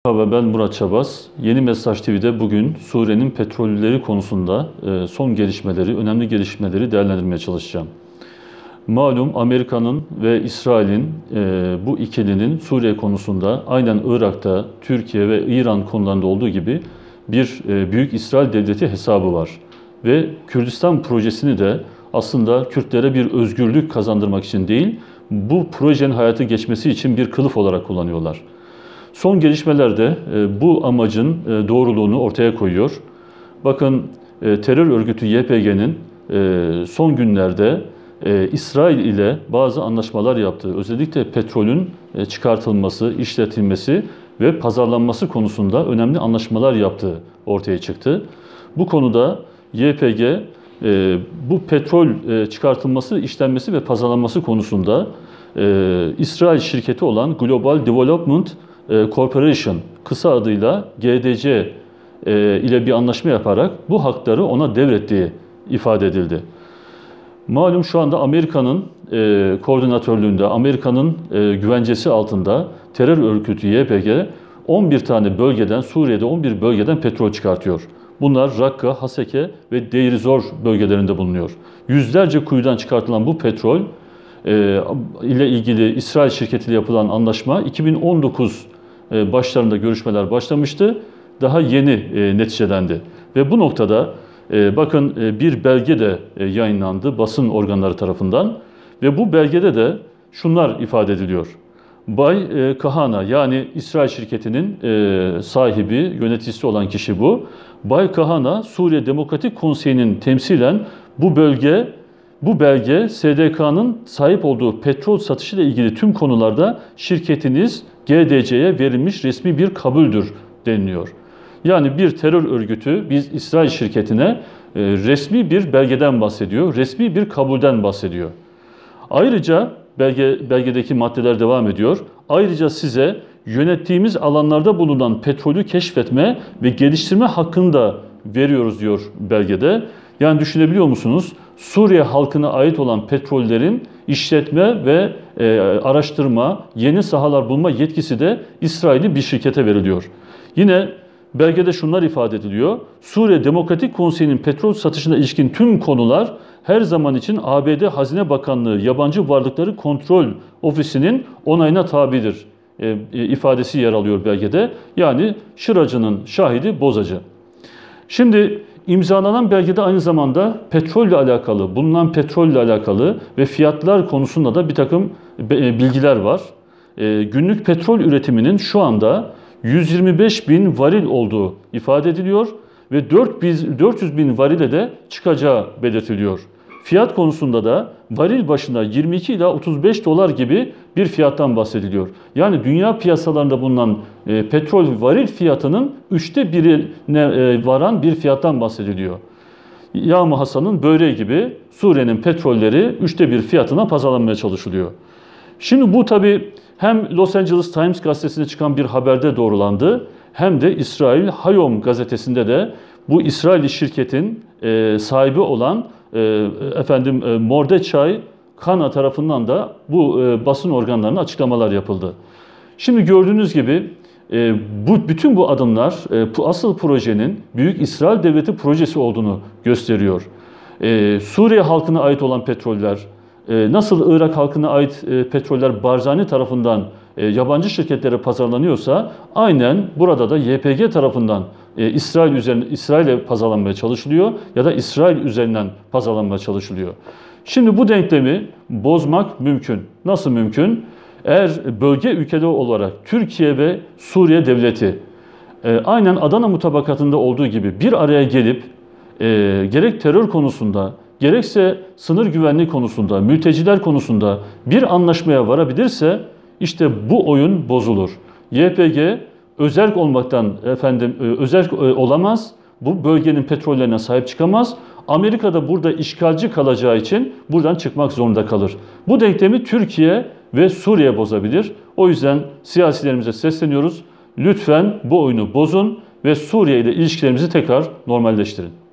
Merhaba, ben Murat Çabas. Yeni Mesaj TV'de bugün Suriye'nin petrolleri konusunda son gelişmeleri, önemli gelişmeleri değerlendirmeye çalışacağım. Malum Amerika'nın ve İsrail'in bu ikilinin Suriye konusunda aynen Irak'ta, Türkiye ve İran konularında olduğu gibi bir Büyük İsrail Devleti hesabı var. Ve Kürdistan projesini de aslında Kürtlere bir özgürlük kazandırmak için değil, bu projenin hayata geçmesi için bir kılıf olarak kullanıyorlar. Son gelişmeler de bu amacın doğruluğunu ortaya koyuyor. Bakın terör örgütü YPG'nin son günlerde İsrail ile bazı anlaşmalar yaptığı, özellikle petrolün çıkartılması, işletilmesi ve pazarlanması konusunda önemli anlaşmalar yaptığı ortaya çıktı. Bu konuda YPG bu petrol çıkartılması, işlenmesi ve pazarlanması konusunda İsrail şirketi olan Global Development Corporation, kısa adıyla GDC ile bir anlaşma yaparak bu hakları ona devrettiği ifade edildi. Malum şu anda Amerika'nın koordinatörlüğünde, Amerika'nın güvencesi altında terör örgütü YPG 11 tane bölgeden, Suriye'de 11 bölgeden petrol çıkartıyor. Bunlar Rakka, Haseke ve Deir Zor bölgelerinde bulunuyor. Yüzlerce kuyudan çıkartılan bu petrol ile ilgili İsrail şirketiyle yapılan anlaşma 2019 başlarında görüşmeler başlamıştı. Daha yeni neticelendi. Ve bu noktada bakın bir belge de yayınlandı basın organları tarafından. Ve bu belgede de şunlar ifade ediliyor. Bay Kahana, yani İsrail şirketinin sahibi, yöneticisi olan kişi bu. Bay Kahana, Suriye Demokratik Konseyi'nin temsilen bu belge SDK'nın sahip olduğu petrol satışı ile ilgili tüm konularda şirketiniz GDC'ye verilmiş resmi bir kabuldür deniliyor. Yani bir terör örgütü biz İsrail şirketine resmi bir belgeden bahsediyor, resmi bir kabulden bahsediyor. Ayrıca belgedeki maddeler devam ediyor. Ayrıca size yönettiğimiz alanlarda bulunan petrolü keşfetme ve geliştirme hakkını da veriyoruz diyor belgede. Yani düşünebiliyor musunuz? Suriye halkına ait olan petrollerin işletme ve araştırma, yeni sahalar bulma yetkisi de İsrail'in bir şirkete veriliyor. Yine belgede şunlar ifade ediliyor. Suriye Demokratik Konseyi'nin petrol satışına ilişkin tüm konular her zaman için ABD Hazine Bakanlığı Yabancı Varlıkları Kontrol Ofisi'nin onayına tabidir ifadesi yer alıyor belgede. Yani şıracının şahidi bozacı. Şimdi imzalanan belgede aynı zamanda petrolle alakalı, bulunan petrolle alakalı ve fiyatlar konusunda da bir takım bilgiler var. Günlük petrol üretiminin şu anda 125 bin varil olduğu ifade ediliyor ve 400 bin varile de çıkacağı belirtiliyor. Fiyat konusunda da varil başına 22 ila 35 dolar gibi bir fiyattan bahsediliyor. Yani dünya piyasalarında bulunan petrol varil fiyatının 1/3'üne varan bir fiyattan bahsediliyor. Yağmur Hasan'ın böreği gibi Suriye'nin petrolleri 1/3 fiyatına pazarlanmaya çalışılıyor. Şimdi bu tabi hem Los Angeles Times gazetesinde çıkan bir haberde doğrulandı, hem de İsrail Hayom gazetesinde de bu İsrail şirketin sahibi olan Mordechai Kana tarafından da bu basın organlarına açıklamalar yapıldı. Şimdi gördüğünüz gibi bütün bu adımlar asıl projenin Büyük İsrail Devleti projesi olduğunu gösteriyor. Suriye halkına ait olan petroller, nasıl Irak halkına ait petroller Barzani tarafından yabancı şirketlere pazarlanıyorsa aynen burada da YPG tarafından İsrail'e pazarlanmaya çalışılıyor ya da İsrail üzerinden pazarlanmaya çalışılıyor. Şimdi bu denklemi bozmak mümkün. Nasıl mümkün? Eğer bölge ülkeleri olarak Türkiye ve Suriye devleti aynen Adana mutabakatında olduğu gibi bir araya gelip gerek terör konusunda gerekse sınır güvenliği konusunda, mülteciler konusunda bir anlaşmaya varabilirse işte bu oyun bozulur. YPG özerk olmaktan özerk olamaz. Bu bölgenin petrollerine sahip çıkamaz. Amerika da burada işgalci kalacağı için buradan çıkmak zorunda kalır. Bu denklemi Türkiye ve Suriye bozabilir. O yüzden siyasilerimize sesleniyoruz. Lütfen bu oyunu bozun ve Suriye ile ilişkilerimizi tekrar normalleştirin.